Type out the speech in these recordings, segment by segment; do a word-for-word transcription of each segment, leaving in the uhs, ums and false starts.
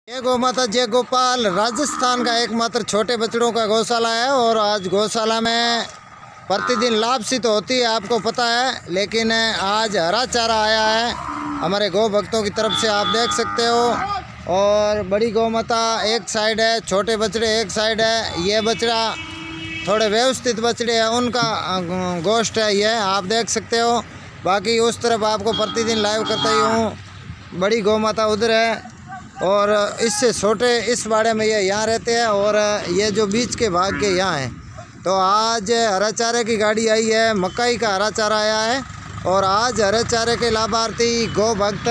ये गौ माता जय गोपाल राजस्थान का एकमात्र छोटे बछड़ों का गौशाला है। और आज गौशाला में प्रतिदिन लापसी तो होती है, आपको पता है, लेकिन आज हरा चारा आया है हमारे गौ भक्तों की तरफ से, आप देख सकते हो। और बड़ी गौ माता एक साइड है, छोटे बछड़े एक साइड है। ये बछड़ा थोड़े व्यवस्थित बछड़े हैं, उनका गोश्त है, ये आप देख सकते हो। बाकी उस तरफ आपको प्रतिदिन लाइव करता ही हूँ। बड़ी गौ माता उधर है और इससे छोटे इस बाड़े में ये यहाँ रहते हैं और ये जो बीच के भाग के यहाँ हैं। तो आज हरा चारे की गाड़ी आई है, मकई का हरा चारा आया है। और आज हरे चारे के लाभार्थी गौ भक्त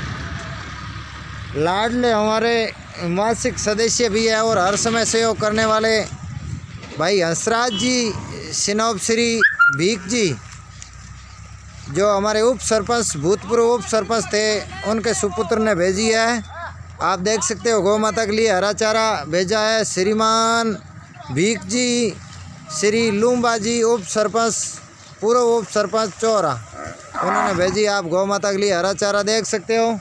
लाडले हमारे मासिक सदस्य भी है और हर समय सहयोग करने वाले भाई हंसराज जी, सिनोब श्री भीख जी, जो हमारे उप सरपंच भूतपूर्व उप सरपंच थे, उनके सुपुत्र ने भेजी है। आप देख सकते हो गौ माता के लिए हरा चारा भेजा है श्रीमान भीख जी, श्री लूम्बा जी, उप सरपंच पूर्व उप सरपंच चौरा, उन्होंने भेजी। आप गौ माता के लिए हरा चारा देख सकते हो।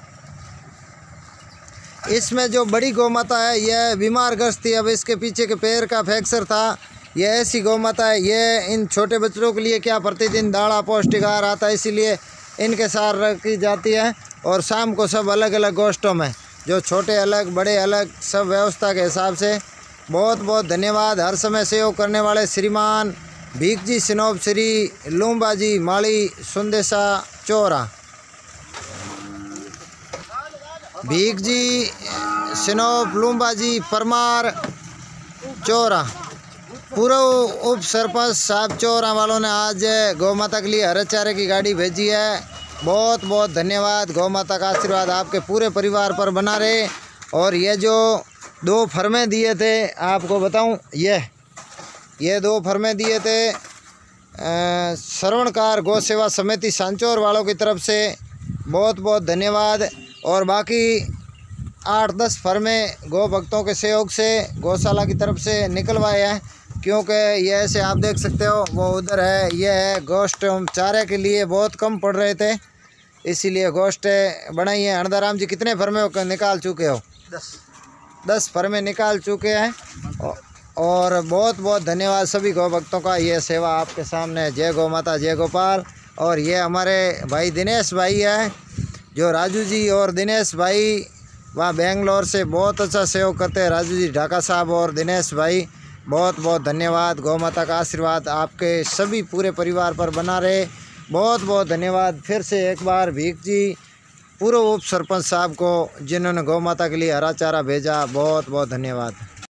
इसमें जो बड़ी गौ माता है यह बीमार ग्रस्त थी, अब इसके पीछे के पैर का फ्रैक्चर था। यह ऐसी गौ माता है, ये इन छोटे बच्चों के लिए क्या प्रतिदिन दाढ़ा पौष्टिक आहार आता है, इसीलिए इनके साथ रखी जाती है। और शाम को सब अलग अलग गोष्ठों में, जो छोटे अलग बड़े अलग, सब व्यवस्था के हिसाब से। बहुत बहुत धन्यवाद हर समय सहयोग करने वाले श्रीमान भीख जी, सिनोब श्री लूम्बा जी, माली सुंदेसा चौरा। भीख जी, सिनोब लूम्बा जी, परमार चौरा, पूर्व उप सरपंच साहब चौरा वालों ने आज गौ माता के लिए हरे चारे की गाड़ी भेजी है। बहुत बहुत धन्यवाद। गौ माता का आशीर्वाद आपके पूरे परिवार पर बना रहे। और ये जो दो फर्में दिए थे, आपको बताऊं, ये ये दो फर्में दिए थे श्रवणकार गौ सेवा समिति सांचौर वालों की तरफ से, बहुत बहुत धन्यवाद। और बाकी आठ दस फर्में गौ भक्तों के सहयोग से गौशाला की तरफ से निकलवाए हैं, क्योंकि ये ऐसे आप देख सकते हो, वो उधर है, ये है गोश्त चारे के लिए बहुत कम पड़ रहे थे, इसीलिए गोश्त बनाई है। अनदाराम जी कितने फर्मे निकाल चुके हो? दस दस फर्मे निकाल चुके हैं। और बहुत बहुत धन्यवाद सभी गौ भक्तों का, ये सेवा आपके सामने। जय गौ माता जय गोपाल। और ये हमारे भाई दिनेश भाई है, जो राजू जी और दिनेश भाई वहाँ बेंगलोर से बहुत अच्छा सहयोग करते हैं। राजू जी ढाका साहब और दिनेश भाई, बहुत बहुत धन्यवाद। गौ माता का आशीर्वाद आपके सभी पूरे परिवार पर बना रहे। बहुत बहुत धन्यवाद फिर से एक बार भीख जी, पूर्व उप सरपंच साहब को, जिन्होंने गौ माता के लिए हरा चारा भेजा। बहुत बहुत धन्यवाद।